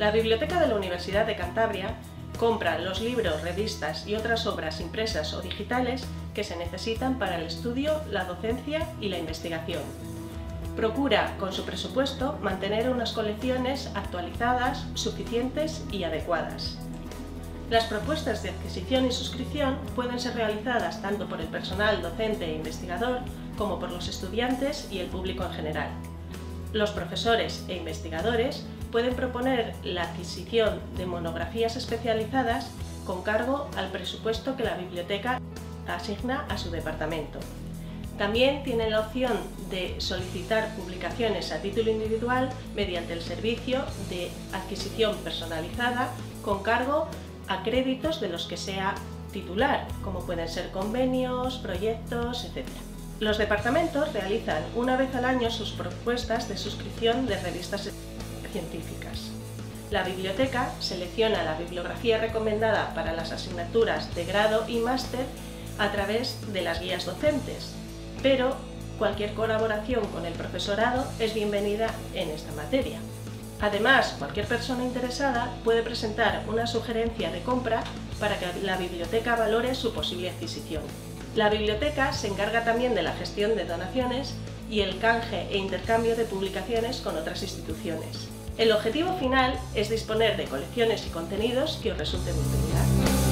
La Biblioteca de la Universidad de Cantabria compra los libros, revistas y otras obras impresas o digitales que se necesitan para el estudio, la docencia y la investigación. Procura, con su presupuesto, mantener unas colecciones actualizadas, suficientes y adecuadas. Las propuestas de adquisición y suscripción pueden ser realizadas tanto por el personal docente e investigador como por los estudiantes y el público en general. Los profesores e investigadores pueden proponer la adquisición de monografías especializadas con cargo al presupuesto que la biblioteca asigna a su departamento. También tienen la opción de solicitar publicaciones a título individual mediante el servicio de adquisición personalizada con cargo a créditos de los que sea titular, como pueden ser convenios, proyectos, etc. Los departamentos realizan una vez al año sus propuestas de suscripción de revistas científicas. La biblioteca selecciona la bibliografía recomendada para las asignaturas de grado y máster a través de las guías docentes, pero cualquier colaboración con el profesorado es bienvenida en esta materia. Además, cualquier persona interesada puede presentar una sugerencia de compra para que la biblioteca valore su posible adquisición. La biblioteca se encarga también de la gestión de donaciones y el canje e intercambio de publicaciones con otras instituciones. El objetivo final es disponer de colecciones y contenidos que os resulten de utilidad.